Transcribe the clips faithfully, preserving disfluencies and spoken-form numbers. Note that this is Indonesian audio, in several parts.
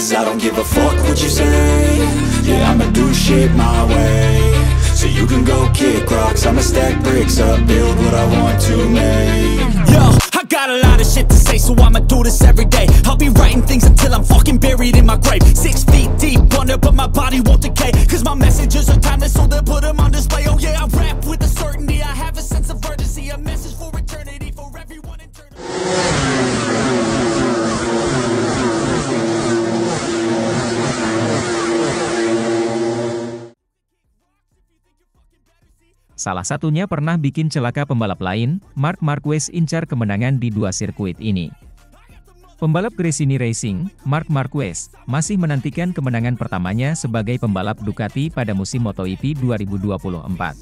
'cause I don't give a fuck what you say. Yeah, I'ma do shit my way. So you can go kick rocks, I'ma stack bricks up, build what I want to make. Yo, I got a lot of shit to say, so I'ma do this every day. I'll be writing things until I'm fucking buried in my grave. Six feet deep under, but my body won't decay. Cause my messages are timeless, so they'll put them on display. Oh yeah, I rap with a certainty, I have a sense of urgency. A message for eternity, for everyone in turn. Salah satunya pernah bikin celaka pembalap lain, Marc Marquez incar kemenangan di dua sirkuit ini. Pembalap Gresini Racing, Marc Marquez, masih menantikan kemenangan pertamanya sebagai pembalap Ducati pada musim MotoGP dua ribu dua puluh empat.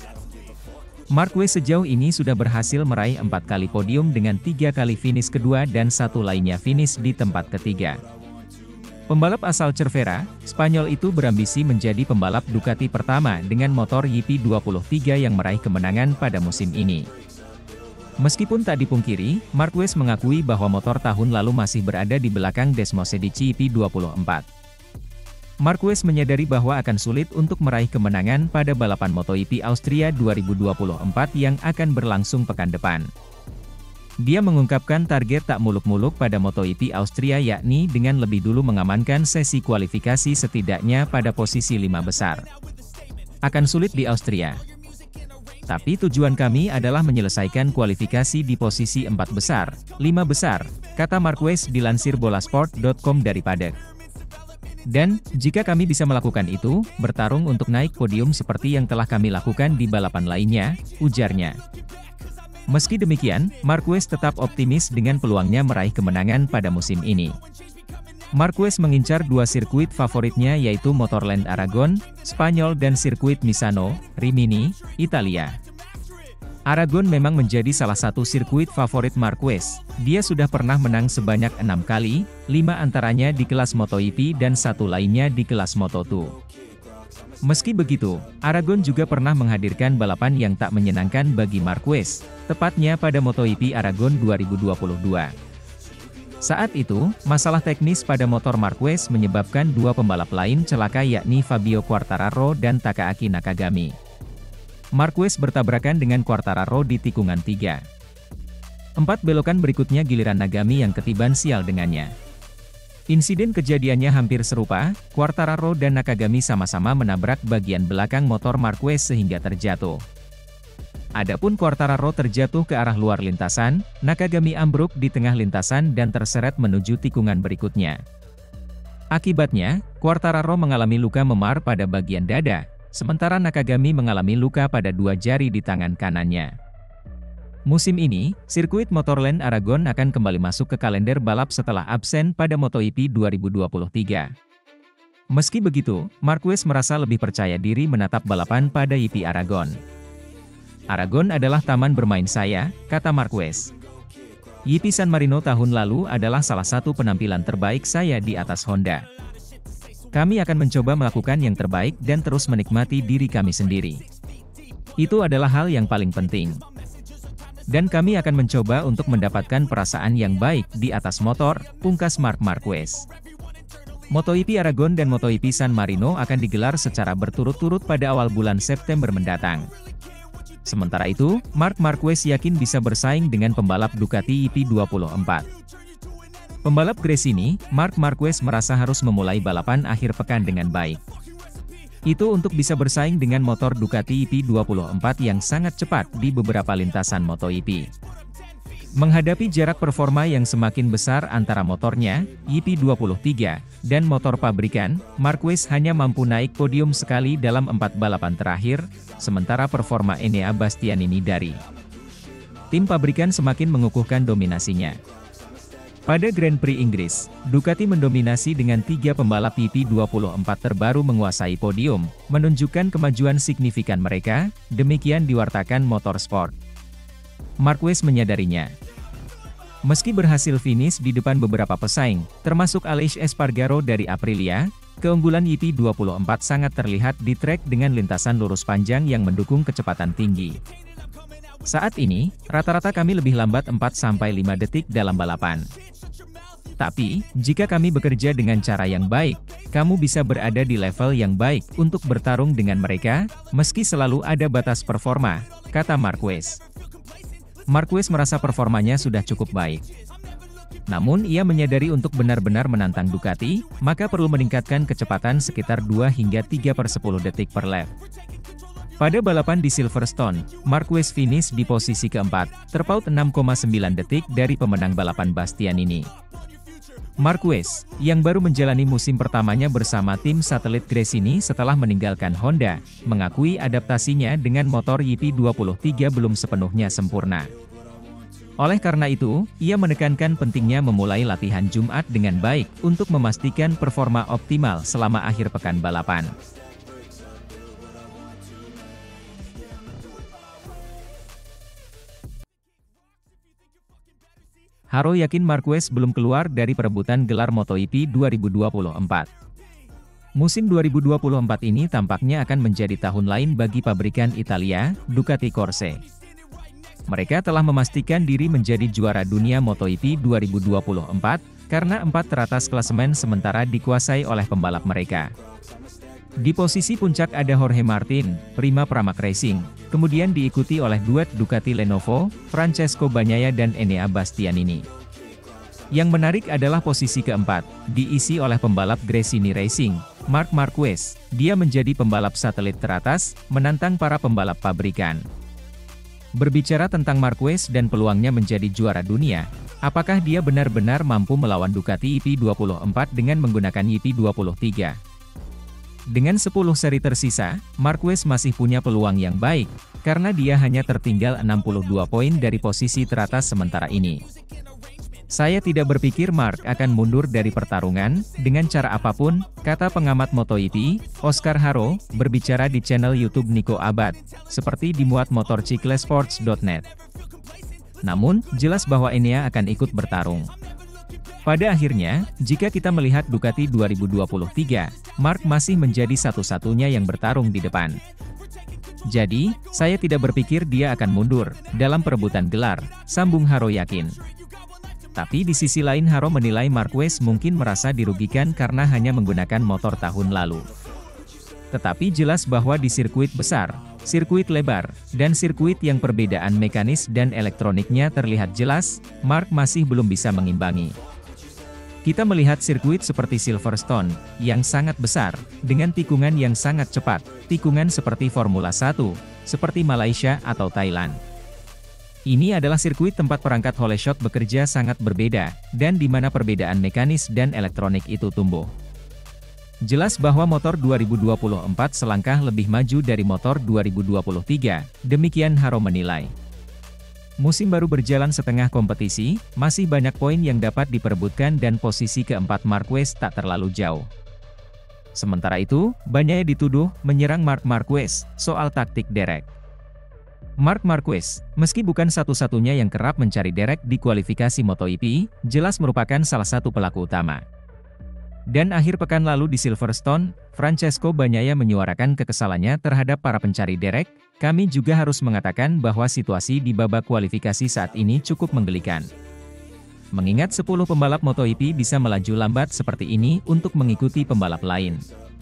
Marquez sejauh ini sudah berhasil meraih empat kali podium dengan tiga kali finish kedua dan satu lainnya finish di tempat ketiga. Pembalap asal Cervera, Spanyol itu berambisi menjadi pembalap Ducati pertama dengan motor Y P dua puluh tiga yang meraih kemenangan pada musim ini. Meskipun tak dipungkiri, Marquez mengakui bahwa motor tahun lalu masih berada di belakang Desmosedici Y P dua puluh empat. Marquez menyadari bahwa akan sulit untuk meraih kemenangan pada balapan MotoGP Austria dua ribu dua puluh empat yang akan berlangsung pekan depan. Dia mengungkapkan target tak muluk-muluk pada MotoGP Austria yakni dengan lebih dulu mengamankan sesi kualifikasi setidaknya pada posisi lima besar. Akan sulit di Austria. Tapi tujuan kami adalah menyelesaikan kualifikasi di posisi empat besar, lima besar, kata Marquez dilansir bolasport dot com dari paddock. Dan, jika kami bisa melakukan itu, bertarung untuk naik podium seperti yang telah kami lakukan di balapan lainnya, ujarnya. Meski demikian, Marquez tetap optimis dengan peluangnya meraih kemenangan pada musim ini. Marquez mengincar dua sirkuit favoritnya yaitu Motorland Aragon, Spanyol dan sirkuit Misano, Rimini, Italia. Aragon memang menjadi salah satu sirkuit favorit Marquez. Dia sudah pernah menang sebanyak enam kali, lima antaranya di kelas MotoGP dan satu lainnya di kelas Moto dua. Meski begitu, Aragon juga pernah menghadirkan balapan yang tak menyenangkan bagi Marquez, tepatnya pada MotoGP Aragon dua ribu dua puluh dua. Saat itu, masalah teknis pada motor Marquez menyebabkan dua pembalap lain celaka yakni Fabio Quartararo dan Takaaki Nakagami. Marquez bertabrakan dengan Quartararo di tikungan tiga. Empat belokan berikutnya giliran Nagami yang ketiban sial dengannya. Insiden kejadiannya hampir serupa, Quartararo dan Nakagami sama-sama menabrak bagian belakang motor Marquez sehingga terjatuh. Adapun Quartararo terjatuh ke arah luar lintasan, Nakagami ambruk di tengah lintasan dan terseret menuju tikungan berikutnya. Akibatnya, Quartararo mengalami luka memar pada bagian dada, sementara Nakagami mengalami luka pada dua jari di tangan kanannya. Musim ini, sirkuit Motorland Aragon akan kembali masuk ke kalender balap setelah absen pada MotoGP dua ribu dua puluh tiga. Meski begitu, Marquez merasa lebih percaya diri menatap balapan pada Y P Aragon. Aragon adalah taman bermain saya, kata Marquez. Y P San Marino tahun lalu adalah salah satu penampilan terbaik saya di atas Honda. Kami akan mencoba melakukan yang terbaik dan terus menikmati diri kami sendiri. Itu adalah hal yang paling penting. Dan kami akan mencoba untuk mendapatkan perasaan yang baik di atas motor, pungkas Marc Marquez. MotoGP Aragon dan MotoGP San Marino akan digelar secara berturut-turut pada awal bulan September mendatang. Sementara itu, Marc Marquez yakin bisa bersaing dengan pembalap Ducati Y P dua puluh empat. Pembalap Gresini, Marc Marquez merasa harus memulai balapan akhir pekan dengan baik. Itu untuk bisa bersaing dengan motor Ducati Y P dua puluh empat yang sangat cepat di beberapa lintasan MotoGP. Menghadapi jarak performa yang semakin besar antara motornya, Y P dua puluh tiga, dan motor pabrikan, Marquez hanya mampu naik podium sekali dalam empat balapan terakhir, sementara performa Enea Bastianini dari tim pabrikan semakin mengukuhkan dominasinya. Pada Grand Prix Inggris, Ducati mendominasi dengan tiga pembalap Y P dua puluh empat terbaru menguasai podium, menunjukkan kemajuan signifikan mereka, demikian diwartakan Motorsport. Marquez menyadarinya. Meski berhasil finish di depan beberapa pesaing, termasuk Aleix Espargaro dari Aprilia, keunggulan Y P dua puluh empat sangat terlihat di trek dengan lintasan lurus panjang yang mendukung kecepatan tinggi. Saat ini, rata-rata kami lebih lambat empat sampai lima detik dalam balapan. Tapi, jika kami bekerja dengan cara yang baik, kamu bisa berada di level yang baik untuk bertarung dengan mereka, meski selalu ada batas performa, kata Marquez. Marquez merasa performanya sudah cukup baik. Namun ia menyadari untuk benar-benar menantang Ducati, maka perlu meningkatkan kecepatan sekitar dua hingga tiga per sepuluh detik per lap. Pada balapan di Silverstone, Marquez finish di posisi keempat, terpaut enam koma sembilan detik dari pemenang balapan Bastianini. Marquez, yang baru menjalani musim pertamanya bersama tim satelit Gresini setelah meninggalkan Honda, mengakui adaptasinya dengan motor Y P dua puluh tiga belum sepenuhnya sempurna. Oleh karena itu, ia menekankan pentingnya memulai latihan Jumat dengan baik untuk memastikan performa optimal selama akhir pekan balapan. Haro yakin Marquez belum keluar dari perebutan gelar MotoGP dua ribu dua puluh empat. Musim dua ribu dua puluh empat ini tampaknya akan menjadi tahun lain bagi pabrikan Italia, Ducati Corse. Mereka telah memastikan diri menjadi juara dunia MotoGP dua ribu dua puluh empat, karena empat teratas klasemen sementara dikuasai oleh pembalap mereka. Di posisi puncak ada Jorge Martin, Prima Pramac Racing, kemudian diikuti oleh duet Ducati Lenovo, Francesco Bagnaia dan Enea Bastianini. Yang menarik adalah posisi keempat, diisi oleh pembalap Gresini Racing, Marc Marquez. Dia menjadi pembalap satelit teratas, menantang para pembalap pabrikan. Berbicara tentang Marquez dan peluangnya menjadi juara dunia, apakah dia benar-benar mampu melawan Ducati Y P dua puluh empat dengan menggunakan Y P dua puluh tiga? Dengan sepuluh seri tersisa, Marquez masih punya peluang yang baik, karena dia hanya tertinggal enam puluh dua poin dari posisi teratas sementara ini. Saya tidak berpikir Marc akan mundur dari pertarungan, dengan cara apapun, kata pengamat MotoGP, Oscar Haro, berbicara di channel YouTube Nico Abad, seperti dimuat motorcyclesports dot net. Namun, jelas bahwa Enea akan ikut bertarung. Pada akhirnya, jika kita melihat Ducati dua ribu dua puluh tiga, Marc masih menjadi satu-satunya yang bertarung di depan. Jadi, saya tidak berpikir dia akan mundur dalam perebutan gelar, sambung Haro yakin. Tapi di sisi lain Haro menilai Marquez mungkin merasa dirugikan karena hanya menggunakan motor tahun lalu. Tetapi jelas bahwa di sirkuit besar, sirkuit lebar, dan sirkuit yang perbedaan mekanis dan elektroniknya terlihat jelas, Marc masih belum bisa mengimbangi. Kita melihat sirkuit seperti Silverstone, yang sangat besar, dengan tikungan yang sangat cepat, tikungan seperti Formula satu, seperti Malaysia atau Thailand. Ini adalah sirkuit tempat perangkat Holeshot bekerja sangat berbeda, dan di mana perbedaan mekanis dan elektronik itu tumbuh. Jelas bahwa motor dua ribu dua puluh empat selangkah lebih maju dari motor dua ribu dua puluh tiga, demikian Haro menilai. Musim baru berjalan setengah kompetisi, masih banyak poin yang dapat diperebutkan dan posisi keempat Marquez tak terlalu jauh. Sementara itu, Bagnaia dituduh menyerang Marc Marquez soal taktik derek. Marc Marquez, meski bukan satu-satunya yang kerap mencari derek di kualifikasi MotoGP, jelas merupakan salah satu pelaku utama. Dan akhir pekan lalu di Silverstone, Francesco Bagnaia menyuarakan kekesalannya terhadap para pencari derek. Kami juga harus mengatakan bahwa situasi di babak kualifikasi saat ini cukup menggelikan. Mengingat sepuluh pembalap MotoGP bisa melaju lambat seperti ini untuk mengikuti pembalap lain.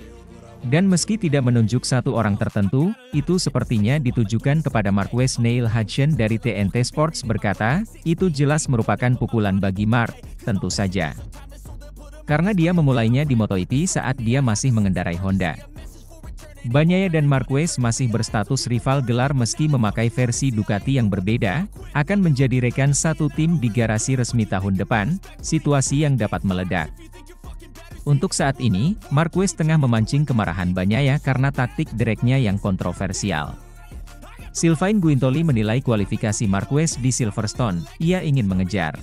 Dan meski tidak menunjuk satu orang tertentu, itu sepertinya ditujukan kepada Marquez. Neil Hudson dari T N T Sports berkata, itu jelas merupakan pukulan bagi Marc, tentu saja. Karena dia memulainya di MotoGP saat dia masih mengendarai Honda. Bagnaia dan Marquez masih berstatus rival gelar meski memakai versi Ducati yang berbeda, akan menjadi rekan satu tim di garasi resmi tahun depan, situasi yang dapat meledak. Untuk saat ini, Marquez tengah memancing kemarahan Bagnaia karena taktik dereknya yang kontroversial. Sylvain Guintoli menilai kualifikasi Marquez di Silverstone, ia ingin mengejar.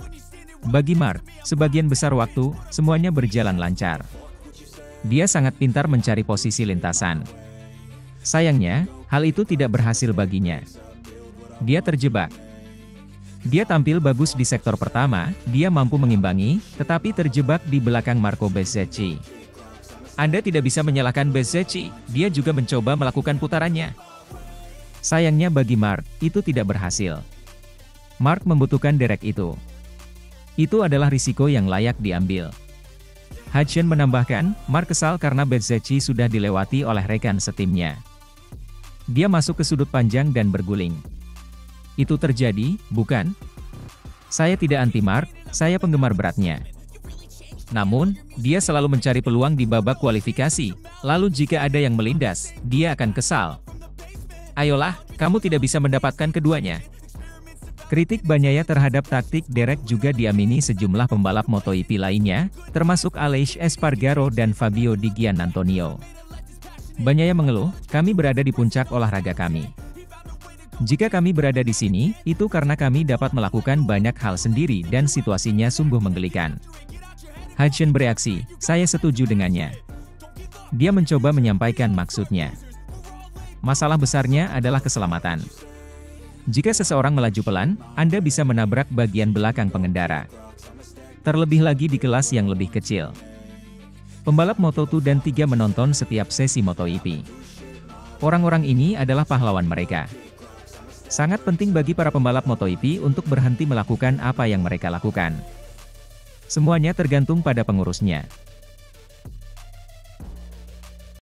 Bagi Marc, sebagian besar waktu, semuanya berjalan lancar. Dia sangat pintar mencari posisi lintasan. Sayangnya, hal itu tidak berhasil baginya. Dia terjebak. Dia tampil bagus di sektor pertama, dia mampu mengimbangi, tetapi terjebak di belakang Marco Bezzecchi. Anda tidak bisa menyalahkan Bezzecchi, dia juga mencoba melakukan putarannya. Sayangnya bagi Marc, itu tidak berhasil. Marc membutuhkan derek itu. Itu adalah risiko yang layak diambil. Hudson menambahkan, Mark kesal karena Bezzecchi sudah dilewati oleh rekan setimnya. Dia masuk ke sudut panjang dan berguling. Itu terjadi, bukan? Saya tidak anti Mark, saya penggemar beratnya. Namun, dia selalu mencari peluang di babak kualifikasi, lalu jika ada yang melindas, dia akan kesal. Ayolah, kamu tidak bisa mendapatkan keduanya. Kritik Bagnaia terhadap taktik Derek juga diamini sejumlah pembalap MotoGP lainnya, termasuk Aleix Espargaro dan Fabio Di Giannantonio. Bagnaia mengeluh, kami berada di puncak olahraga kami. Jika kami berada di sini, itu karena kami dapat melakukan banyak hal sendiri dan situasinya sungguh menggelikan. Hudson bereaksi, saya setuju dengannya. Dia mencoba menyampaikan maksudnya. Masalah besarnya adalah keselamatan. Jika seseorang melaju pelan, Anda bisa menabrak bagian belakang pengendara. Terlebih lagi di kelas yang lebih kecil. Pembalap Moto dua dan tiga menonton setiap sesi MotoGP. Orang-orang ini adalah pahlawan mereka. Sangat penting bagi para pembalap MotoGP untuk berhenti melakukan apa yang mereka lakukan. Semuanya tergantung pada pengurusnya.